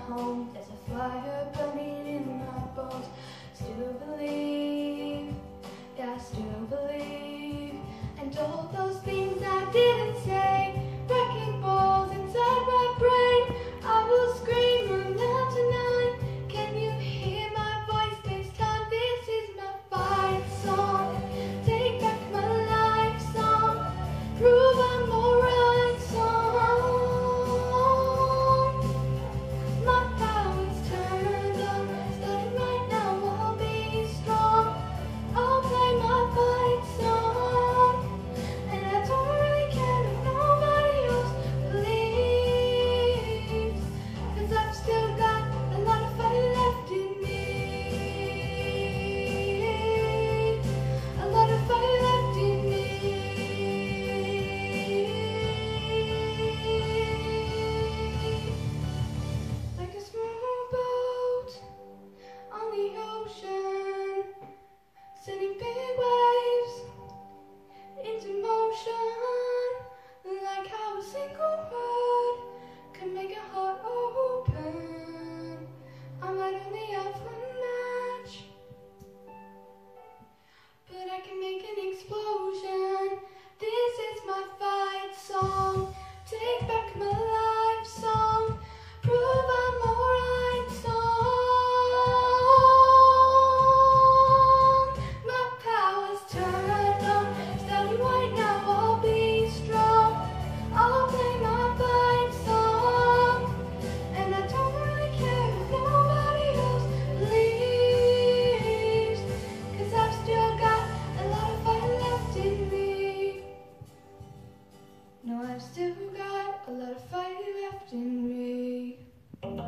home. There's a fire burning in my bones. Still believe, yeah, I still believe. And all those things I didn't say, wrecking balls inside my brain. I will scream aloud tonight. Can you hear my voice this time? This is my fight song. Take back my life song. Prove I'm alright song. My power's turned on. Starting right now, I'll be strong. I'll play my fight song. And I don't really care if nobody else believes, 'cause I've still got a lot of fight left in me. A lot of fight left in me. Like a small boat on the ocean, sending big waves into motion. Like how a single word can make a heart open. I might only have one match, but I can make an explosion. This is my fight song. Take back my life song. Prove I'm alright song. My power's turned on. Starting right now, I'll be strong. I'll play my fight song. And I don't really care if nobody else believes, 'cause I've still got a lot of fight left in me. No, I've still got a lot of fight left in me.